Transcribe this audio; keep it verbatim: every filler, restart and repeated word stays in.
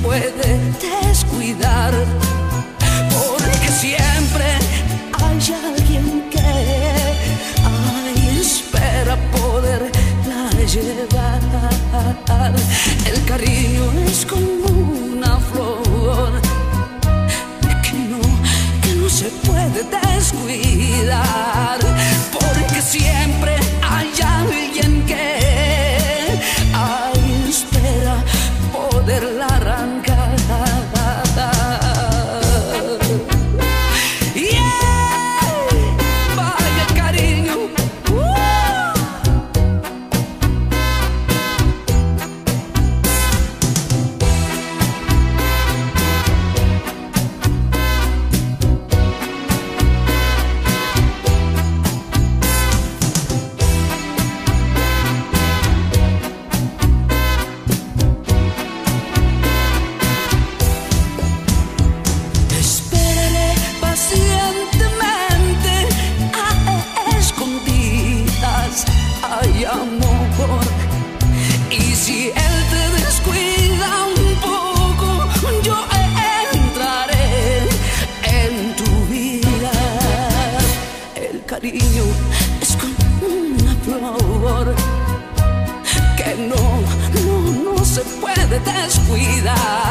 puede descuidar, porque siempre hay alguien que ay, espera poderla llevar. El cariño es como una flor que no, que no se puede descuidar, porque siempre hay alguien que ay, espera poderla arrancar. Hay amor, y si él te descuida un poco, yo entraré en tu vida. El cariño es como una flor que no, no, no se puede descuidar.